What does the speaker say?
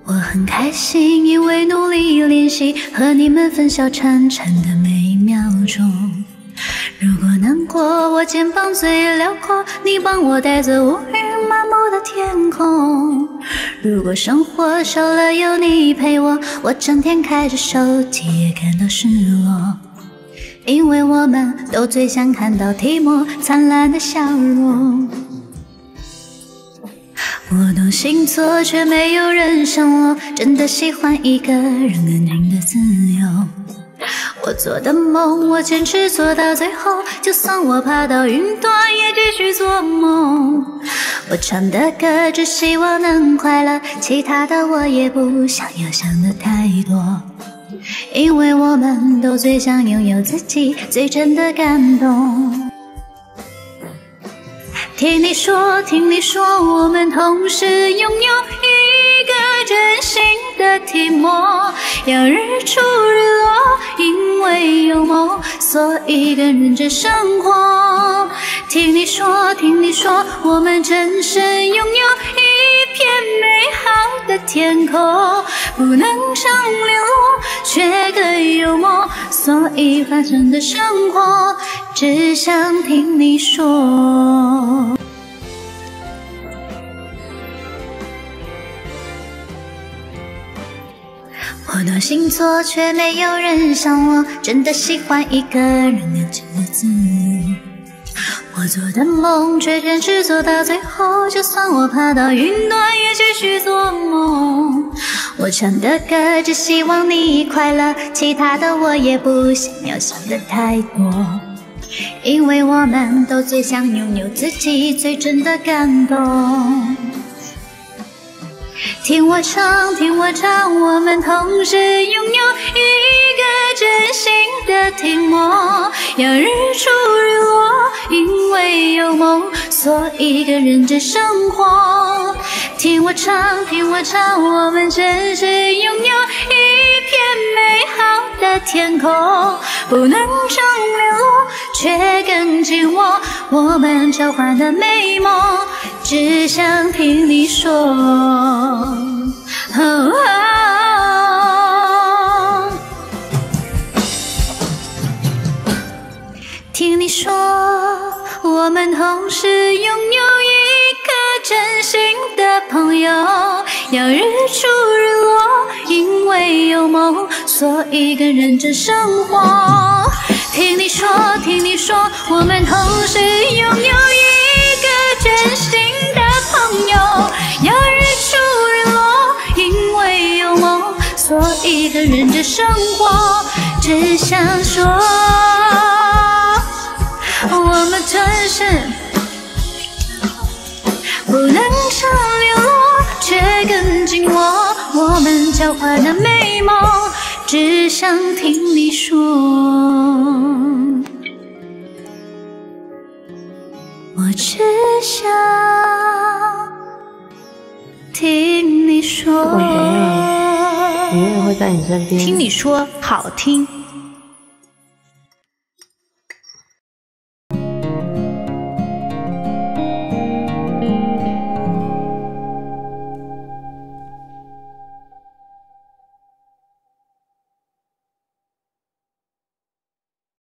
我很开心，因为努力练习，和你们分享潺潺的每秒钟。如果难过，我肩膀最辽阔，你帮我带走乌云满布的天空。如果生活少了有你陪我，我整天开着手机也感到失落。因为我们都最想看到提莫灿烂的笑容。我懂星座，却没有人像我，真的喜欢一个人安静的自由。我做的梦，我坚持做到最后，就算我爬到云端，也继续做梦。我唱的歌，只希望能快乐，其他的我也不想要想的太多。因为我们都最想拥有自己最真的感动。听你说，听你说，我们同时拥有一个真心的提莫。要日出日落，因为有梦，所以更认真生活。听你说，听你说，我们真是拥有一片美好的天空，不能上联络，却更有梦，所以发生的生活，只想听你说。我懂星座，却没有人像我，真的喜欢一个人安静的自由。我做的梦，却坚持做到最后，就算我爬到云端，也继续做梦。我唱的歌，只希望你快乐，其他的我也不想要想的太多。因为我们都最想拥有自己最真的感动。听我唱，听我唱，我们同时拥有一个真心的提莫。要日出日落，因为有梦，所以更认真生活。听我唱，听我唱，我们真是拥有一片美好的天空，不能上联络，却更紧握我们交换的美梦，只想听你说。听你说，我们同时拥有一个真心的朋友。要日出日落，因为有梦，所以更认真生活。听你说，听你说，我们同时拥有一个真心的朋友。要日出日落，因为有梦，所以更认真生活。只想说，我们真是不能上联络，却更紧握我们交换的美梦，只想听你说。我只想听你说。 不管怎样，我永远会在你身边。 听你说，好听。